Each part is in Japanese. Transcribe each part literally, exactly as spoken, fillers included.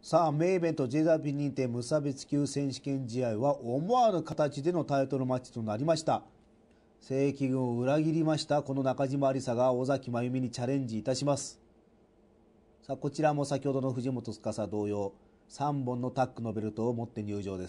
さあ、メインイベント ジェイダブリュー 認定無差別級選手権試合は思わぬ形でのタイトルマッチとなりました。正規軍を裏切りましたこの中島有紗が尾崎真由美にチャレンジいたします。さあ、こちらも先ほどの藤本司同様さんぼんのタッグのベルトを持って入場です。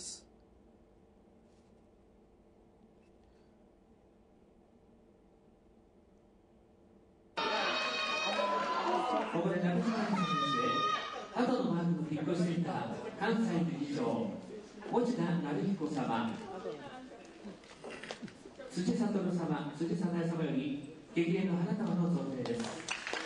ここで中島有紗選手、鳩のマークの引っ越しセンター関西理事長持田成彦様、辻悟様、辻早苗様より激励の花束の贈呈です。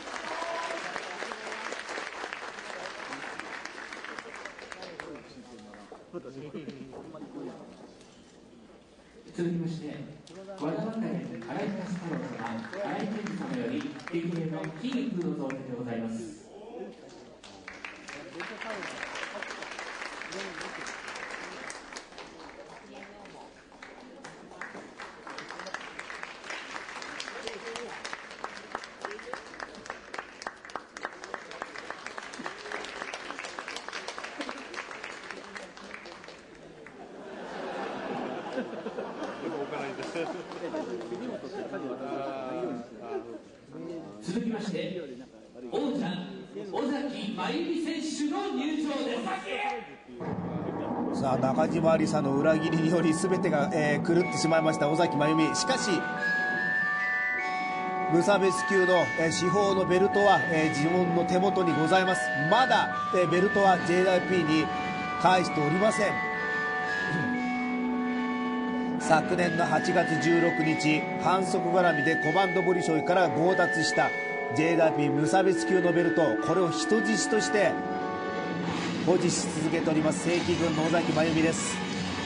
続きまして和田若園新井太郎様、新井健二様より激励の筋肉の贈呈でございます。続きまして王者尾崎真由美選手の入場です。 さあ、中島有紗の裏切りにより全てが、えー、狂ってしまいました尾崎真由美。しかし無差別級の、えー、司法のベルトは、えー、自分の手元にございます。まだ、えー、ベルトは ジェイダブリュー に返しておりません。昨年のはちがつじゅうろくにち反則絡みでコマンドボリショイから強奪した ジェイダブリュー 無差別級のベルト、これを人質として保持し続けております正規軍の尾崎真由美です。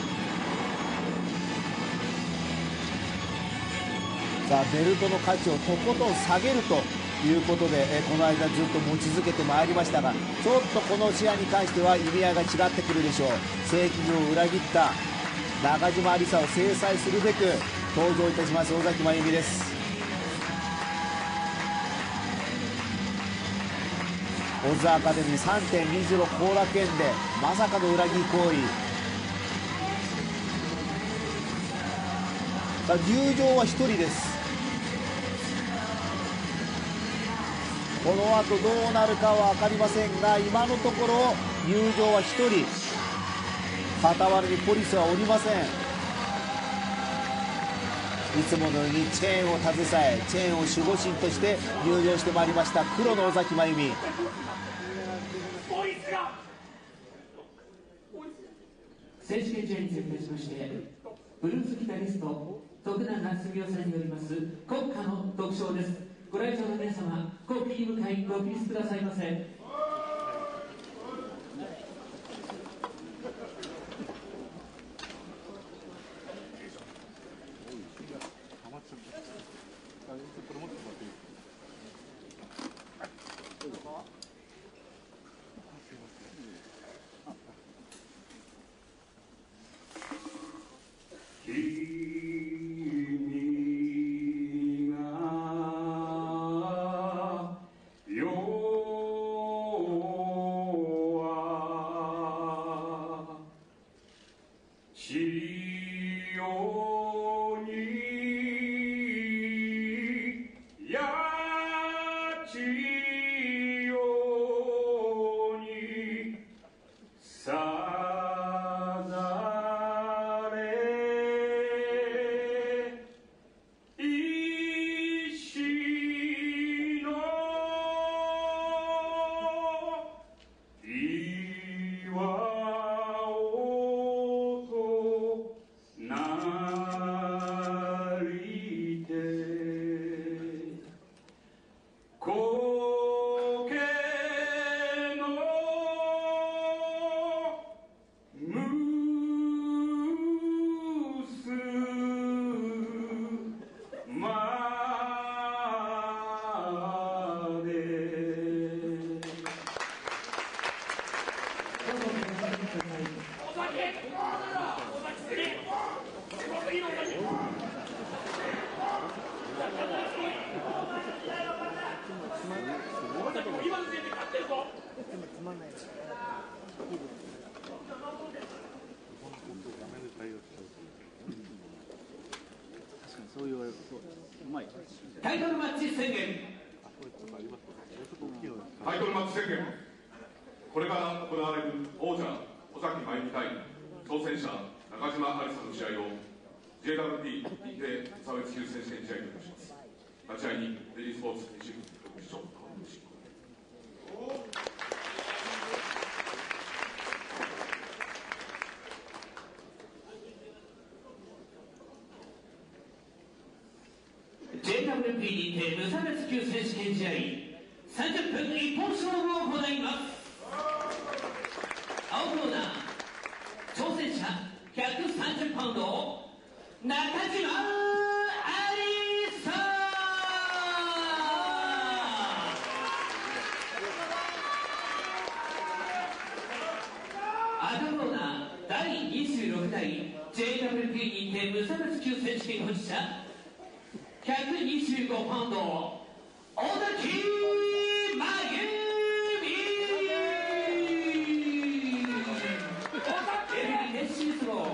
さあ、ベルトの価値をとことん下げるということで、えこの間ずっと持ち続けてまいりましたが、ちょっとこの試合に関しては意味合いが違ってくるでしょう。正規軍を裏切った中島有紗を制裁するべく登場いたします尾崎真由美です。オズアカデミー さんてんにじゅうろく 後楽園でまさかの裏切り行為。さあ、入場はひとりです。この後どうなるかは分かりませんが、今のところ入場はひとり、傍らにポリスはおりません。いつものようにチェーンを携えチェーンを守護神として入場してまいりました黒の尾崎真由美。 選手権試合につきましてブルースギタリスト徳永澄夫さんによります国歌の独唱です。ご来場の皆様、国旗に向かいご起立くださいませ。 タイトルマッチ宣言。 タイトルマッチ宣言。これから行われる王者尾崎真由美対挑戦者中島有沙の試合を ジェイダブリューティー 認定無差別級選手権試合といたします。立ち会いにレディースポーツ西口副市長川野氏。 ジェイダブリューティー 認定無差別級選手権試合さんじゅっぷん一本勝負を行います。青コーナー挑戦者ひゃくさんじゅうパウンド中島有沙。赤コーナーだいにじゅうろく代 ジェイダブリューティー 認定無差別級選手権保持者ひゃくにじゅうごパウンド尾崎真由美。エルビネッシーズロー。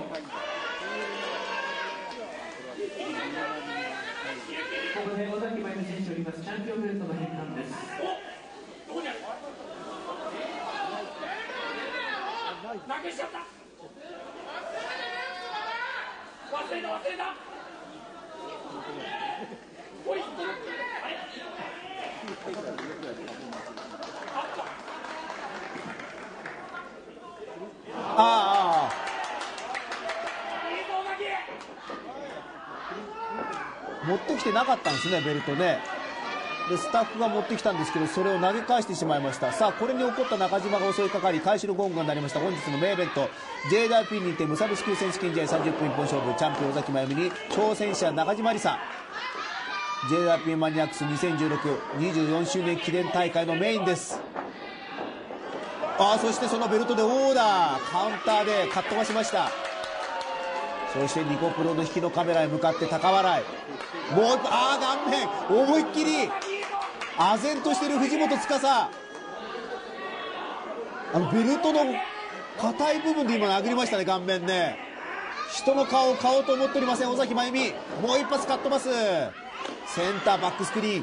ここで尾崎真由美選手よりますチャンピオンベルトの返還です。 どこにある？投げしちゃった。忘れた忘れた。おい。あれ？ ああ、持ってきてなかったんですね、ベルトね。でスタッフが持ってきたんですけど、それを投げ返してしまいました。さあこれに怒った中島が襲いかかり開始のゴングが鳴りました。本日のメインイベント ジェイダブリューティー 認定無差別級選手権試合さんじゅっぷん一本勝負、チャンピオン尾崎真由美に挑戦者中島有沙。 ジェイダブリュー マニアックスにせんじゅうろく にじゅうよん周年記念大会のメインです。ああ、そしてそのベルトでオーダーカウンターでかっ飛ばしました。そしてニコプロの引きのカメラへ向かって高笑い。もう一ああ顔面思いっきり唖然としている藤本司。あのベルトの硬い部分で今殴りましたね、顔面ね。人の顔を買おうと思っておりません尾崎真由美。もう一発かっ飛ばす。センターバックスクリーン。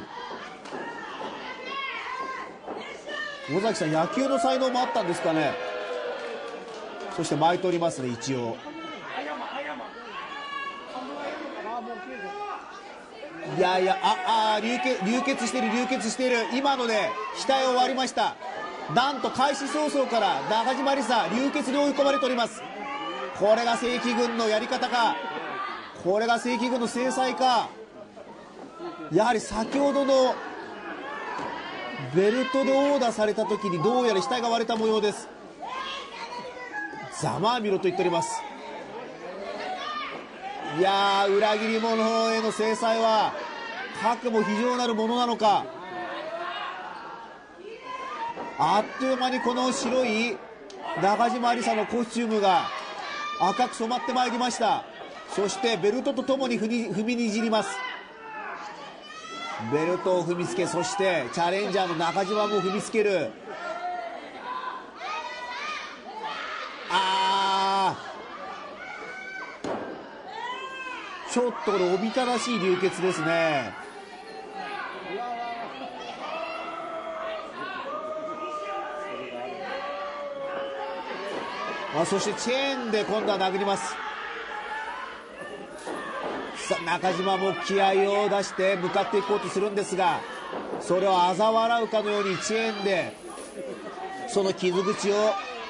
尾崎さん野球の才能もあったんですかね。そして巻いておりますね一応。いやいや、ああ流血流血している流血している。今ので額を割りました。なんと開始早々から中島有沙流血に追い込まれております。これが正規軍のやり方か、これが正規軍の制裁か。やはり先ほどのベルトでオーダーされた時にどうやら額が割れた模様です。ざまあみろと言っております。いやー、裏切り者への制裁は覚悟非常なるものなのか。あっという間にこの白い中島有沙のコスチュームが赤く染まってまいりました。そしてベルトとともに踏みにじります。ベルトを踏みつけ、そしてチャレンジャーの中島も踏みつける。あー、ちょっとこれおびただしい流血ですね。あ、そしてチェーンで今度は殴ります。さあ中島も気合を出して向かっていこうとするんですが、それを嘲笑うかのようにチェーンでその傷口を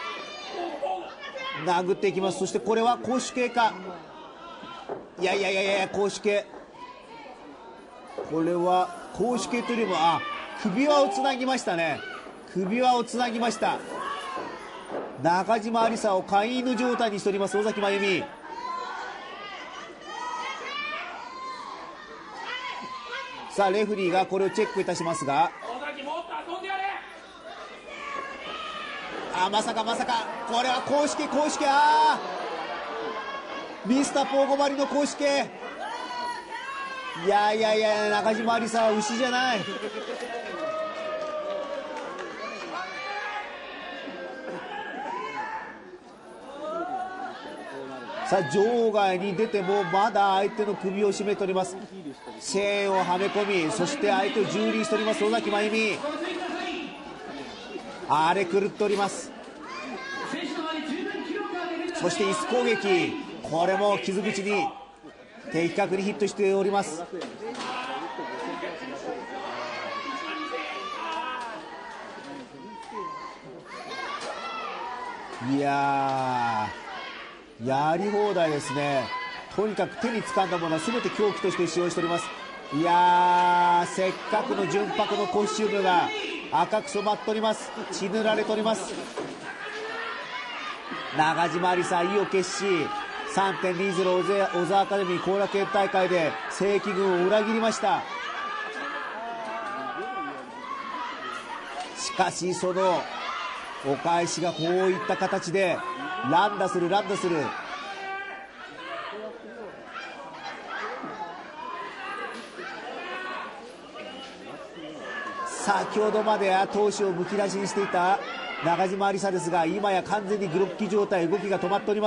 殴っていきます。そしてこれは絞首刑か。いやいやいやいや、絞首刑。これは絞首刑というよりも、あ、首輪をつなぎましたね。首輪をつなぎました。中島有沙を飼い犬状態にしております尾崎真由美。さあレフリーがこれをチェックいたしますが、あ、まさかまさか、これは公式公式、あー、ミスターポーゴバリの公式。いやいやいや、中島有沙は牛じゃない。 さあ場外に出てもまだ相手の首を絞めております。チェーンをはめ込み、そして相手を蹂躙しております尾崎真由美。あれ狂っております。そして椅子攻撃、これも傷口に的確にヒットしております。いやー、やり放題ですね。とにかく手に掴んだものは全て凶器として使用しております。いやー、せっかくの純白のコスチュームが赤く染まっております。血塗られております。中島有沙、意を決し さんてんにじゅう 小沢アカデミー後楽園大会で正規軍を裏切りました。しかしそのお返しがこういった形で乱打する乱打する。先ほどまで闘志をむき出しにしていた中島有沙ですが、今や完全にグロッキ状態、動きが止まっております。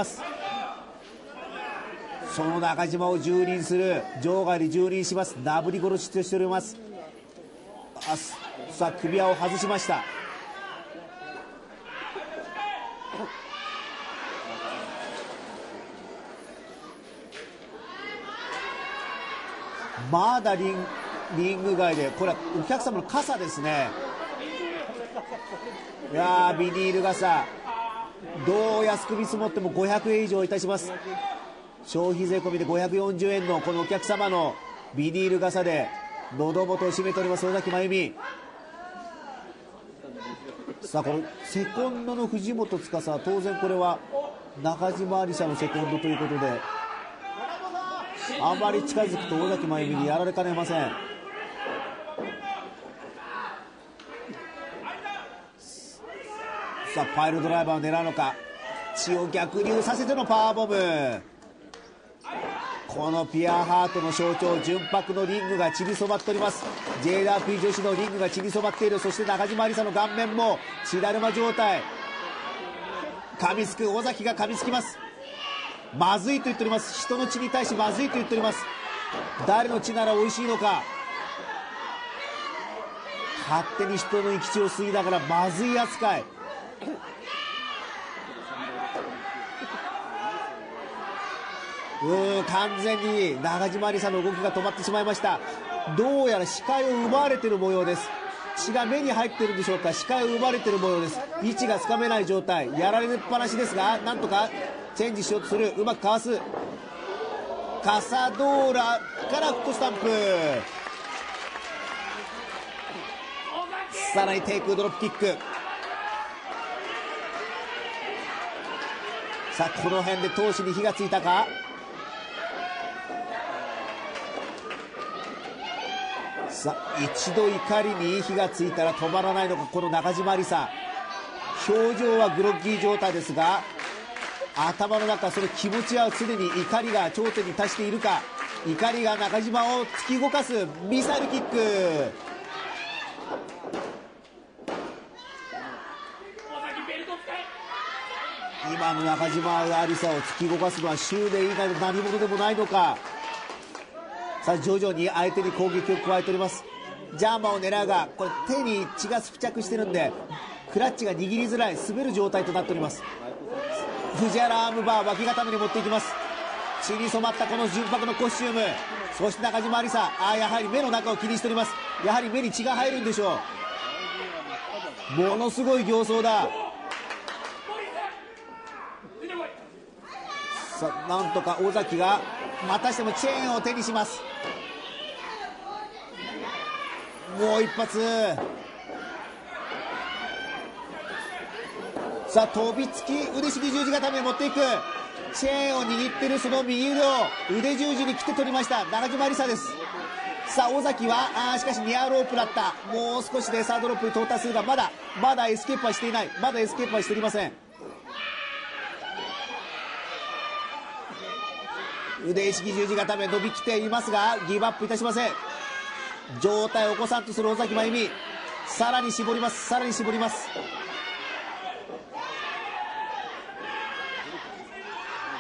その中島を蹂躙する、場外で蹂躙します。なぶり殺しとしております。あさあ首輪を外しました。まだリンリング外で、これはお客様の傘ですね。いやー、ビニール傘、どう安く見積もってもごひゃくえん以上いたします。消費税込みでごひゃくよんじゅうえんのこのお客様のビニール傘で喉元を締めております尾崎真由美。さあこのセコンドの藤本司は当然これは中島有沙のセコンドということで、あまり近づくと尾崎真由美にやられかねません。さあパイルドライバーを狙うのか、血を逆流させてのパワーボム。このピアハートの象徴、純白のリングが血に染まっております。 ジェイダーピー 女子のリングが血に染まっている。そして中島有沙の顔面も血だるま状態。噛みつく尾崎が噛みつきます。まずいと言っております。人の血に対しまずいと言っております。誰の血なら美味しいのか。勝手に人の生き血を吸いながらまずい扱い。うーん、完全に中島有沙の動きが止まってしまいました。どうやら視界を奪われている模様です。血が目に入っているんでしょうか。視界を奪われている模様です。位置がつかめない状態、やられっぱなしですが、なんとかチェンジしようとする。うまくかわす。カサドーラからフットスタンプ。さらにテイクドロップキック。さあこの辺で闘志に火がついたか。さあ一度怒りに火がついたら止まらないのかこの中島有沙。表情はグロッギー状態ですが、頭の中、その気持ちは常に怒りが頂点に達しているか。怒りが中島を突き動かすミサイルキック。今の中島有沙を突き動かすのは執念以外の何者でもないのか。さあ徐々に相手に攻撃を加えております。ジャーマンを狙うが、これ手に血が付着しているんでクラッチが握りづらい、滑る状態となっております。藤原アームバー、脇固めに持っていきます。血に染まったこの純白のコスチューム。そして中島有沙、あーやはり目の中を気にしております。やはり目に血が入るんでしょう。ものすごい形相だ。さあなんとか尾崎がまたしてもチェーンを手にします。もう一発。さあ飛びつき腕式十字固めに持っていく。チェーンを握っているその右腕を腕十字に切って取りました中島有沙です。さあ尾崎はあしかしニアロープだった。もう少しでサードロープに到達するが、まだまだエスケープはしていない。まだエスケープはしておりません。腕式十字固め伸びきていますがギブアップいたしません。状態を起こさんとする尾崎真由美。さらに絞ります。さらに絞ります。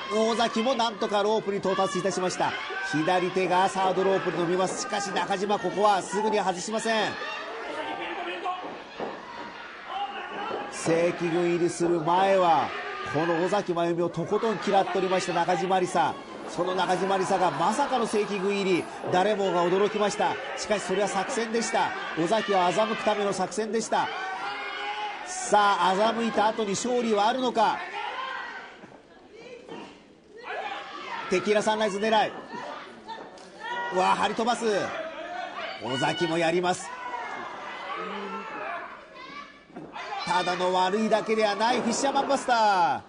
尾崎もなんとかロープに到達いたしました。左手がサードロープに伸びます。しかし中島、ここはすぐに外しません。正規軍入りする前はこの尾崎真由美をとことん嫌っておりました中島理沙。その中島理沙がまさかの正規軍入り、誰もが驚きました。しかしそれは作戦でした。尾崎を欺くための作戦でした。さあ欺いた後に勝利はあるのか。テキーラサンライズ狙い、うわ張り飛ばす。尾崎もやります。ただの悪いだけではないフィッシャーマンバスター。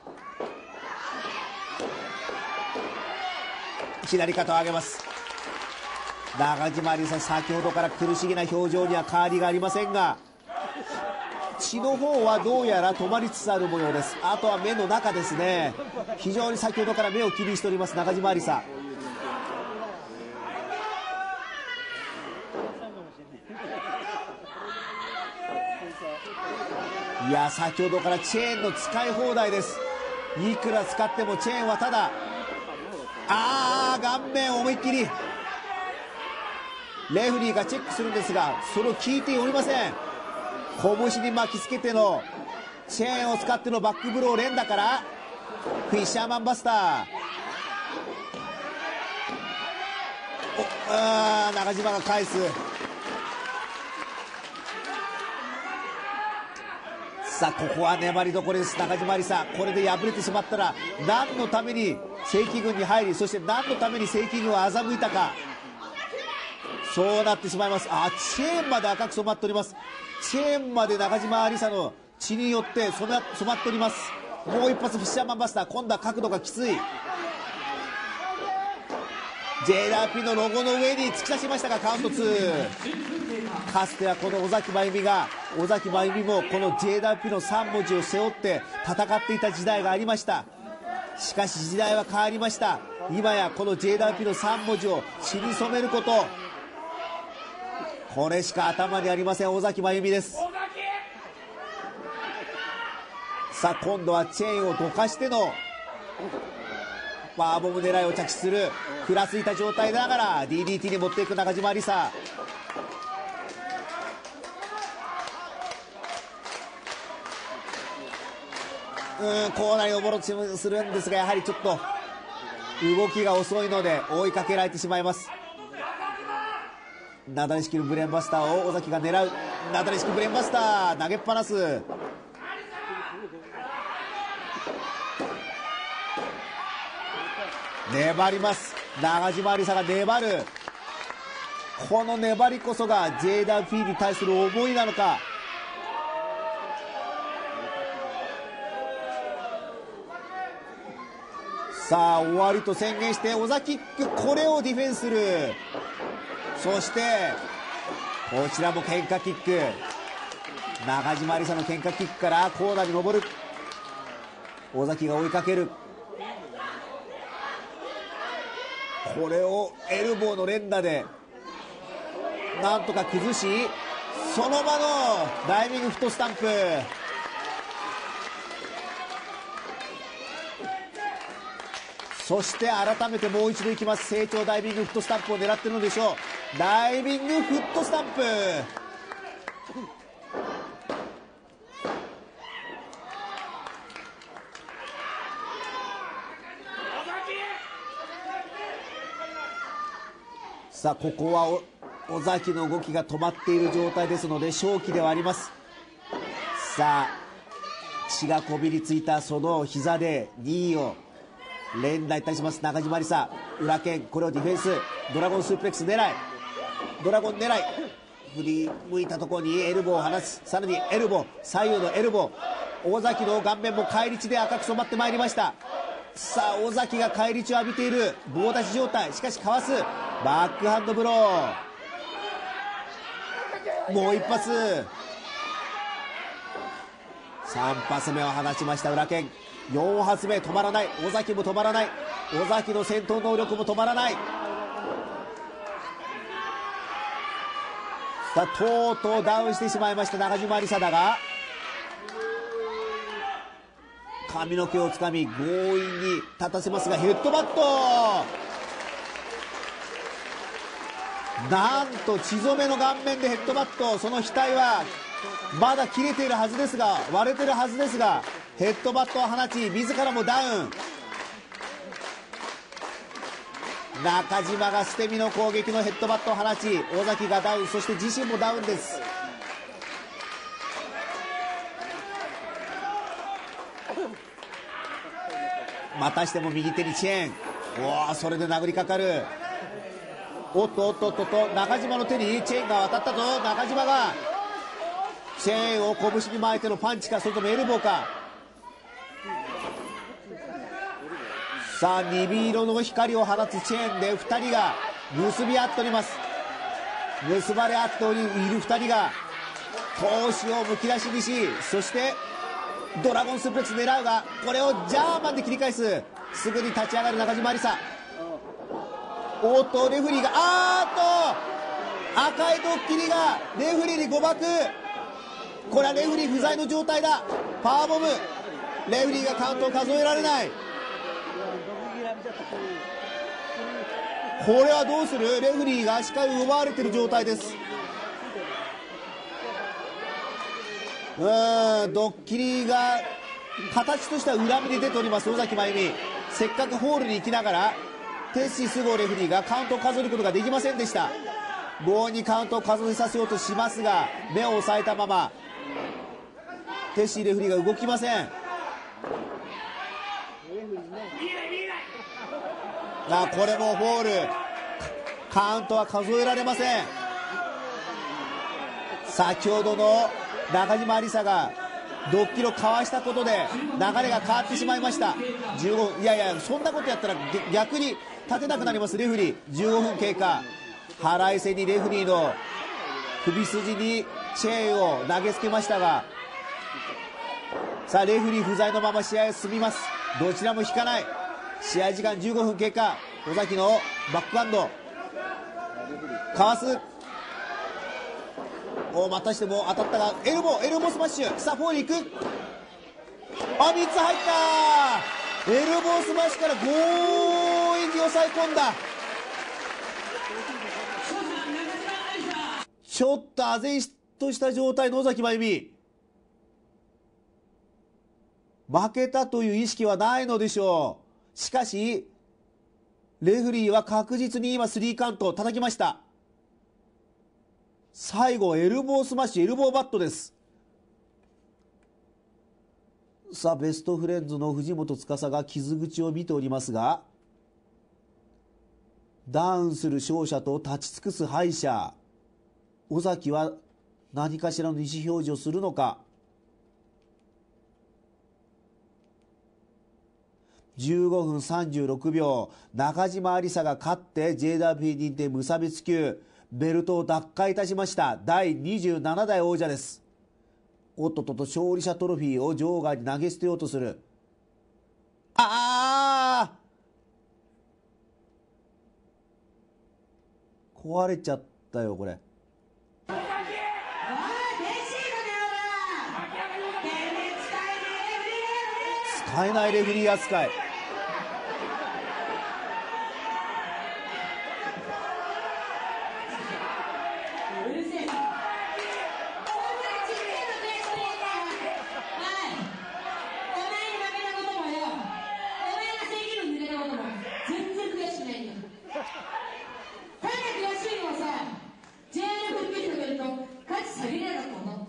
左肩を上げます。中島理沙、先ほどから苦しげな表情には変わりがありませんが、血の方はどうやら止まりつつある模様です。あとは目の中ですね。非常に先ほどから目を気にしております中島理沙。いや先ほどからチェーンの使い放題です。いくら使ってもチェーンはただ。ああ顔面思いっきりレフリーがチェックするんですが、それを聞いておりません。拳に巻きつけてのチェーンを使ってのバックブロー連打からフィッシャーマンバスター。おあ中島が返す。さあここは粘りどころです。中島理沙、これで敗れてしまったら何のために正規軍に入り、そして何のために正規軍を欺いたか、そうなってしまいます。あチェーンまで赤く染まっております。チェーンまで中島理沙の血によって染ま、染まっております。もう一発フィッシャーマンバスター、今度は角度がきつい。 ジェイダーピー のロゴの上に突き刺しましたがカウントツー。かつてはこの尾崎真由美が尾崎真由美もこの ジェイダーピー のさん文字を背負って戦っていた時代がありました。しかし時代は変わりました。今やこの ジェイダーピー のさん文字を血に染めること、これしか頭にありません尾崎真由美です。さあ今度はチェーンをどかしてのパワーボム狙いを着地する。ふらついた状態ながら ディーディーティー に持っていく中島理沙。うんコーナーに登ろうとするんですが、やはりちょっと動きが遅いので追いかけられてしまいます。なだれ式のブレーンバスターを尾崎が狙う。なだれ式ブレーンバスター投げっぱなす。粘ります。中島理沙が粘る。この粘りこそが ジェイダブリューピー に対する思いなのか。さあ終わりと宣言して尾崎キック、これをディフェンスする。そしてこちらも喧嘩キック。中島理沙の喧嘩キックからコーナーに登る。尾崎が追いかける。これをエルボーの連打でなんとか崩し、その場のダイビングフットスタンプ。そして改めてもう一度いきます。成長ダイビングフットスタンプを狙ってるのでしょう。ダイビングフットスタンプ。さあここは尾崎の動きが止まっている状態ですので勝機ではあります。さあ血がこびりついたその膝でにいを連打いたします中島理沙。裏剣、これをディフェンス。ドラゴンスープレックス狙い、ドラゴン狙い、振り向いたところにエルボーを放つ。さらにエルボー、左右のエルボー。尾崎の顔面も返り血で赤く染まってまいりました。さあ尾崎が返り血を浴びている棒立ち状態。しかしかわす。バックハンドブロー。もう一発。さん発目を放ちました裏剣。よん発目止まらない。尾崎も止まらない。尾崎の戦闘能力も止まらない。さあとうとうダウンしてしまいました中島理沙だが、 髪の毛をつかみ強引に立たせますが、ヘッドバット、なんと血染めの顔面でヘッドバット。その額はまだ切れているはずですが、割れているはずですが、ヘッドバットを放ち自らもダウン。中島が捨て身の攻撃のヘッドバットを放ち、尾崎がダウン、そして自身もダウンです。またしても右手にチェーン。おお、それで殴りかかる。おっとおっとおっとと、中島の手にチェーンが渡ったぞ。中島がチェーンを拳に巻いてのパンチか、それともエルボーか。さあ、鈍色の光を放つチェーンでふたりが結び合っております。結ばれ合っておりいるふたりが闘志をむき出しにし、そしてドラゴンスープレックス狙うが、これをジャーマンで切り返す。すぐに立ち上がる中島有沙。おっとレフリーが、あーっと赤いドッキリがレフリーに誤爆。これはレフリー不在の状態だ。パワーボム。レフリーがカウントを数えられない。これはどうする。レフリーが視界を奪われている状態です。うーん、ドッキリが形としては裏目に出ております尾崎真由美。せっかくホールに行きながらテッシー菅生レフリーがカウントを数えることができませんでした。棒にカウントを数えさせようとしますが、目を押さえたままテッシーレフリーが動きません。あ、これもフォール。カウントは数えられません。先ほどの中島有沙がドッキリをかわしたことで流れが変わってしまいました。じゅうごふん、いやいや、そんなことやったら逆に立てなくなります。レフリーじゅうごふん経過。腹いせにレフリーの首筋にチェーンを投げつけましたが、さあレフリー不在のまま試合は進みます。どちらも引かない。試合時間じゅうごふん経過。尾崎のバックハンドかわす。お、またしても当たったが、エルボーエルボースマッシュ。さあフォールいく。あ、みっつ入った。エルボースマッシュから強引に抑え込んだ。ちょっと唖然とした状態の尾崎真由美。負けたという意識はないのでしょう。しかしレフリーは確実に今スリーカウントを叩きました。最後エルボースマッシュ、エルボーバットです。さあベストフレンズの藤本司が傷口を見ておりますが、ダウンする勝者と立ち尽くす敗者。尾崎は何かしらの意思表示をするのか。じゅうごふんさんじゅうろくびょう、中島有沙が勝って ジェイダブリュー 認定無差別級ベルトを奪回いたしました。だいにじゅうななだい王者です。おっとっとと、勝利者トロフィーを場外に投げ捨てようとする。ああ、壊れちゃったよこれ。使えないレフリー扱い。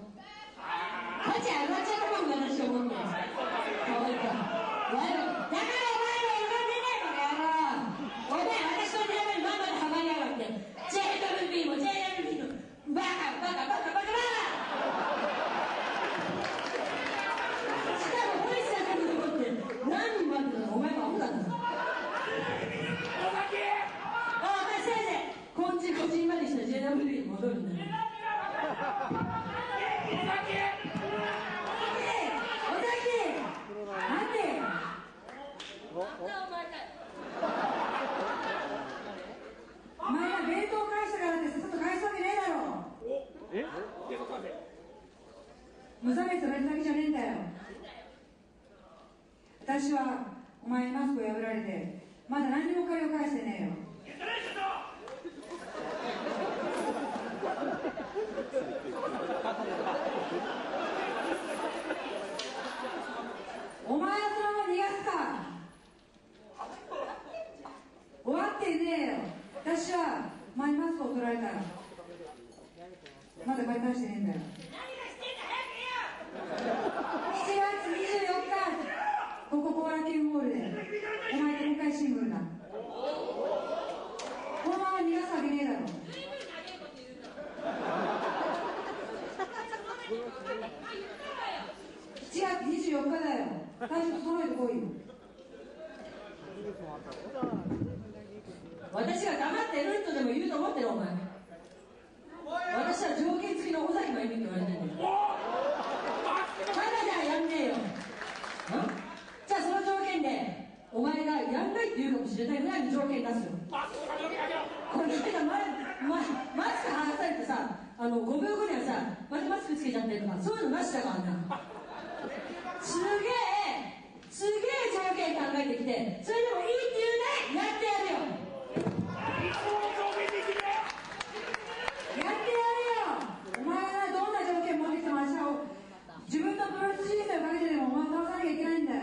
価値上がっちゃったもんだなって思うんだよ。可愛いか。だから私はお前マスクを破られてまだ何にも借りを返してねえよ。お前はそのまま逃がすか。終わってねえよ。私はお前にマスクを取られたらまだ借り返してねえんだよ。しちがつにじゅうよっかここ後楽園ホールでお前と公開シングルだ。このまま逃がすわけねえだろ。しちがつにじゅうよっかだよ。最初揃えてこいよ。私が黙ってるとでも言うと思ってるお前。私は条件付きの尾崎真由美って言われてるんだよ。ただじゃやんねえよ。じゃあその条件でお前がやんないって言うかもしれないぐらいの条件出すよ。これだママスク剥がされてさ、あのごびょうごにはさまたマスクつけちゃってるとかそういうのなしだからな。すげえすげえ条件考えてきてそれでもいいって言うね。やってやるよ。やってやるよ。お前がどんな条件持ってきても明日を自分のプロレス人生をかけてでもお前を倒さなきゃいけないんだよ。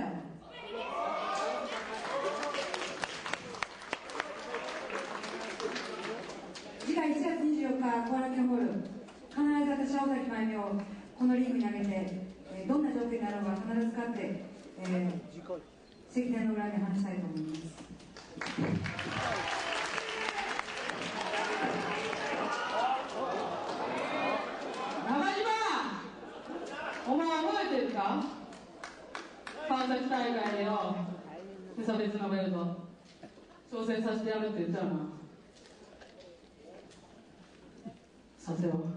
次回いちがつにじゅうよっか後楽園ホール、必ず私は尾崎真由美をこのリングに上げて、えー、どんな条件だろうが必ず勝って、えー、石田の裏で話したいと思います。お前覚えてるか。川崎大会でよ無差別のベルト挑戦させてやるって言ったよな。させよう。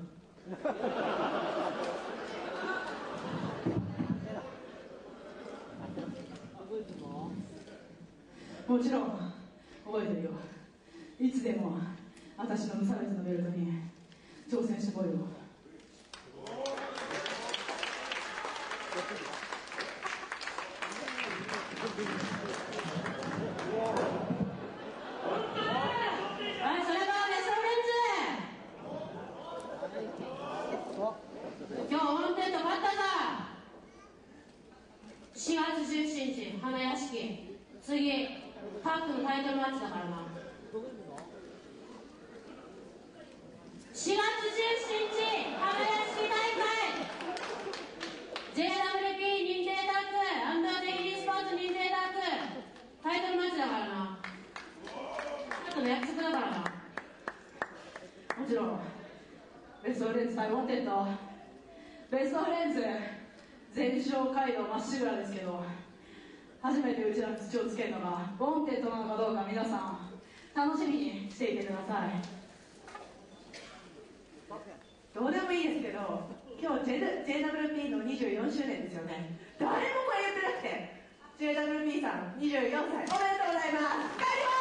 もちろん覚えてるよ。いつでも私の無差別のベルトに挑戦してこいよ。 しがつじゅうしちにち花屋敷、次タッグのタイトルマッチだからな。しがつじゅうしちにち花屋敷大会 ジェイダブリューピー 認定タッグアンダーテキリスポーツ認定タッグタイトルマッチだからな。あとの約束だからな。もちろんベストフレンズ対ウォンテッド、ベストフレンズ全勝街道まっしぐらですけど、初めてうちの土をつけるのがウォンテッドなのかどうか皆さん楽しみにしていてください。どうでもいいですけど、今日 ジェイダブリューピー のにじゅうよんしゅうねんですよね。誰もこれ言ってなくて、 ジェイダブリューピー さんにじゅうよんさいおめでとうございます。帰ります。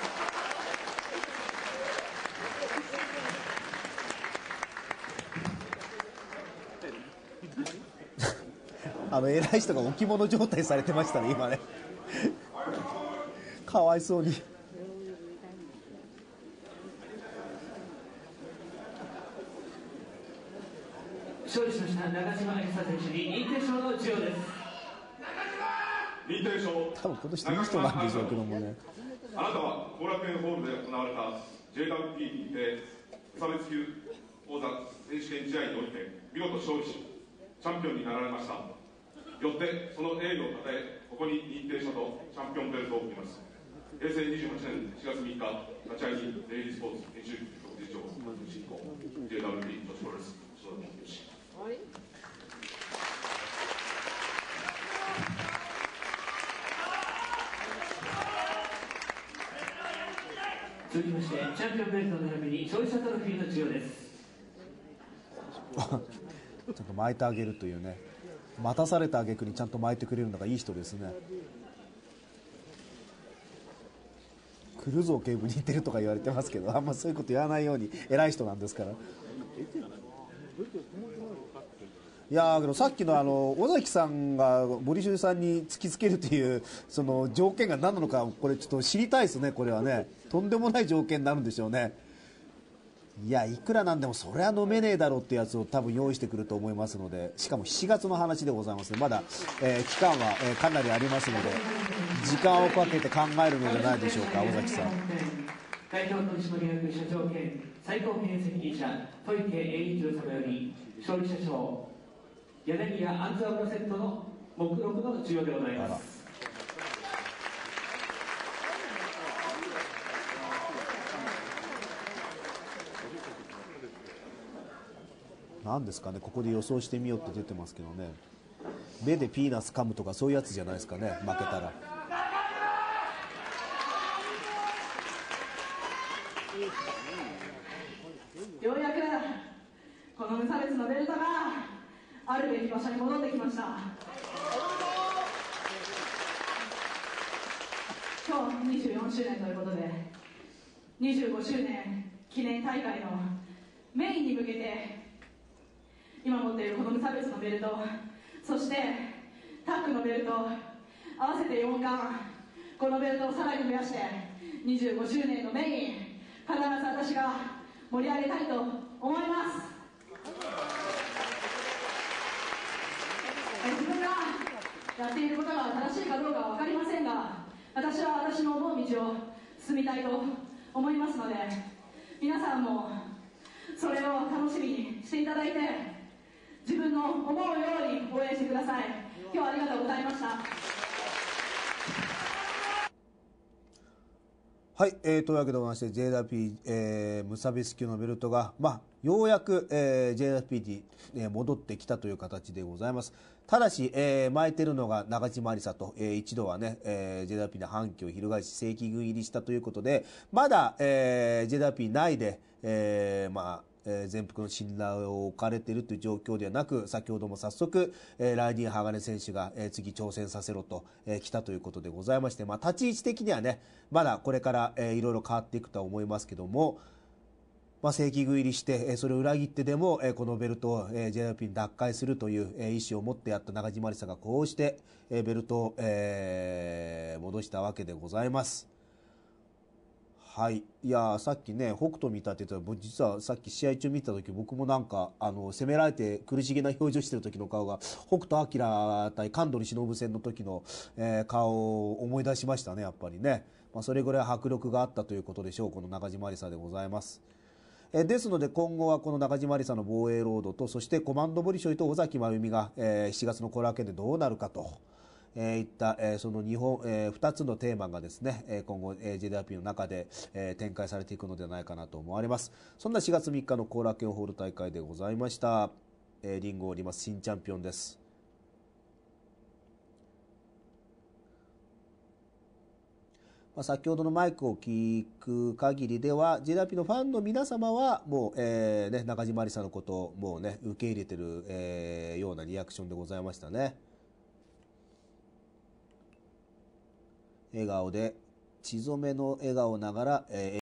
あの偉い人が置物状態されてましたね今ねかわいそうに。 勝利しました中島愛沙選手に認定証の授与です。 認定証。 多分この人いい人なんでしょうけどもね。 あなたは後楽園ホールで行われた ジェイダブリューピー 認定無差別級王座選手権試合において見事勝利しチャンピオンになられました。よってその栄誉をたたえ、ここに認定書とチャンピオンベルトを送ります。へいせいにじゅうはちねんしがつみっか、立ち会いにデイリースポーツ編集局理事長進行 ジェイダブリューピー 女子プロレス所属よし。 続きましてチャンピオンベルトの並びに勝利者トロフィーの授与です。 ちゃんと巻いてあげるというね、待たされた挙句にちゃんと巻いてくれるのがいい人ですね。クルーゾー警部に似てるとか言われてますけど、あんまそういうこと言わないように偉い人なんですから。いいやーけどさっきのあの尾崎さんが森修さんに突きつけるというその条件が何なのか、これちょっと知りたいですね。これはね、とんでもない条件になるんでしょうね。いや、いくらなんでもそれは飲めねえだろうってやつを多分用意してくると思いますので、しかもしちがつの話でございますね。まだ、えー期間は、えーかなりありますので、時間をかけて考えるのではないでしょうか、尾崎さん。 代表取締役社長兼最高経営責任者小池栄一郎様より勝利者賞柳家アンズアブラセットの目録の授与でございます。 なんですかね、ここで予想してみようって出てますけどね、目でピーナッツ噛むとかそういうやつじゃないですかね、負けたら。 ようやくこの無差別のベルトがあるべき場所に戻ってきました。今日にじゅうよんしゅうねんということで、にじゅうごしゅうねん記念大会のメインに向けて今持っているこの無差別のベルト、そしてタッグのベルト、合わせてよんかん、このベルトをさらに増やしてにじゅうごしゅうねんのメイン、必ず私が盛り上げたいと思います。自分がやっていることが正しいかどうかは分かりませんが、私は私の思う道を進みたいと思いますので、皆さんもそれを楽しみにしていただいて、自分の思うように応援してください。今日はありがとうございました。 はい、えー、というわけでございまして ジェイダブリューピー、えー、無差別級のベルトが、まあ、ようやく、えー、ジェイダブリューピー に、えー、戻ってきたという形でございます。ただし、えー、巻いてるのが中島有沙と、えー、一度はね、えー、ジェイダブリューピー の反旗を翻し正規軍入りしたということで、まだ、えー、ジェイダブリューピー 内で、えー、まあえー、全幅の信頼を置かれているという状況ではなく、先ほども早速、えー、ライディン・鋼選手が、えー、次挑戦させろと、えー、来たということでございまして、まあ、立ち位置的にはね、まだこれから、えー、いろいろ変わっていくとは思いますけども、まあ、正規軍入りして、えー、それを裏切ってでも、えー、このベルトを、えー、ジェイダブリューピー に奪回するという、えー、意思を持ってやった中島有沙がこうして、えー、ベルトを、えー、戻したわけでございます。はい、いやさっきね北斗見たって言ったら、実はさっき試合中見た時、僕もなんかあの攻められて苦しげな表情してる時の顔が、北斗晶対神取忍戦の時の、えー、顔を思い出しましたね、やっぱりね。まあ、それぐらい迫力があったということでしょう、この中島有沙でございます。えー、ですので今後はこの中島有沙の防衛ロードと、そしてコマンドボリショイと尾崎真由美が、えー、しちがつのコラーケでどうなるかと。えー、いった、えー、その日本、えー、ふたつのテーマがですね、えー、今後、えー、ジェイダブリューピー の中で、えー、展開されていくのではないかなと思われます。そんなしがつみっかの後楽園ホール大会でございました。えー、リングを降ります新チャンピオンです。まあ、先ほどのマイクを聞く限りでは ジェイダブリューピー のファンの皆様はもう、えーね、中島有沙のことをもう、ね、受け入れている、えー、ようなリアクションでございましたね。笑顔で血染めの笑顔ながら、えー